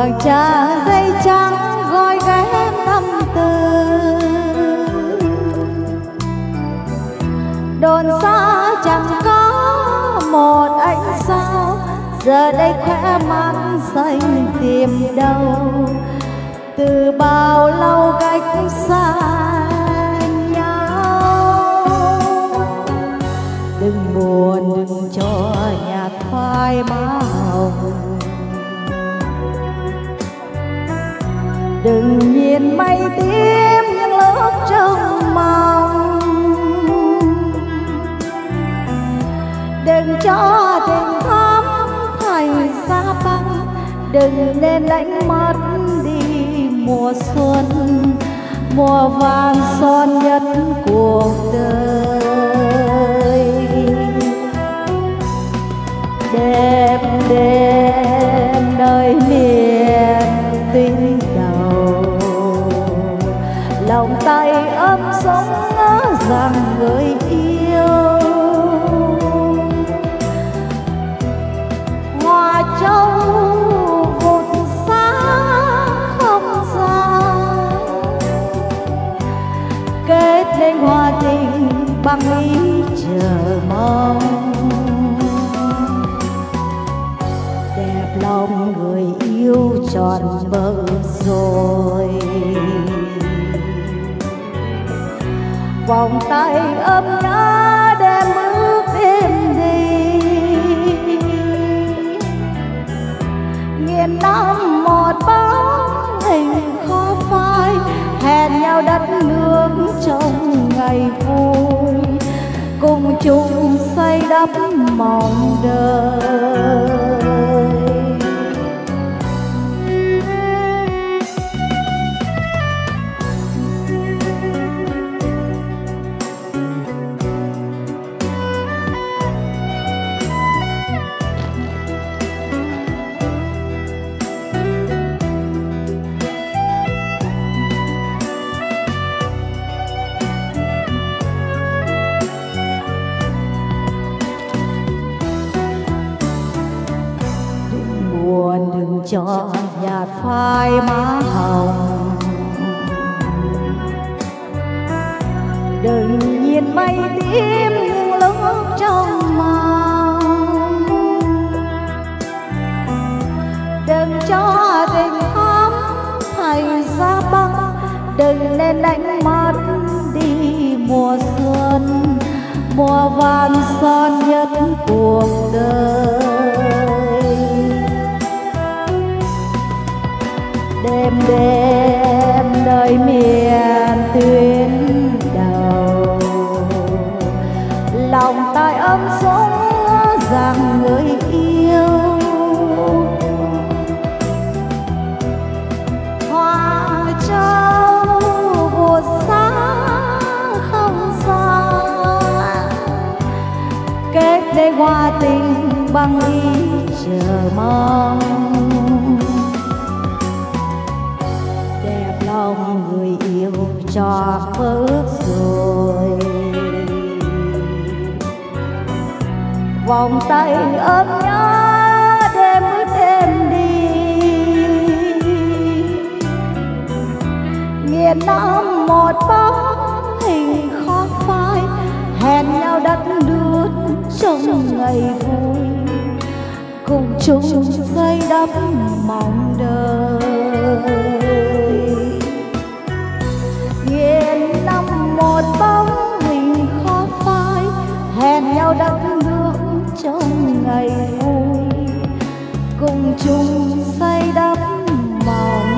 vầng trăng dây trắng gói ghém tâm tư. Đồn xa chẳng có một ánh sao, giờ đây khóe mắt xanh tìm đâu. Từ bao lâu cách xa nhau, đừng buồn đừng cho nhạt phai má hồng. Đừng nhìn mây tím những lúc trông mong, đừng cho tình thắm thành xa băng. Đừng nên đánh mất đi mùa xuân, mùa vàng son nhất cuộc đời. Đêm đêm nơi miền tinh đầu, lòng tay ấm sống ngỡ rằng người yêu. Hoa châu vụt sáng không gian, kết nên hoa tình bằng ý chờ mong. Đẹp lòng người yêu tròn bờ rồi, vòng tay ấm nhớ đem bước đêm đi. Nghiền nắm một bóng hình khó phai, hẹn nhau đất nước trong ngày vui, cùng chung xây đắp mong đời. Đừng cho nhạt phai má hồng, đừng nhìn mây tím những lúc trong mong. Đừng cho tình thắm thành giá băng, đừng nên đánh mất đi mùa xuân, mùa vàng son nhất cuộc đời. Đêm đêm nơi miền tuyến đầu, lòng tay ấm sống rằng người yêu. Hoa châu vụt sáng không gian, kết nên hoa tình bằng ý chờ mong. Lòng người yêu cho bước rồi, vòng tay ấm nhớ đêm bước đêm đi. Nghiền nắm một bóng hình khó phai, hẹn nhau đất nước trong ngày vui, cùng chung xây đắp mong đời. Nghiền nắm một bóng hình khó phai, hẹn nhau đất nước trong ngày vui, cùng chung xây đắp mong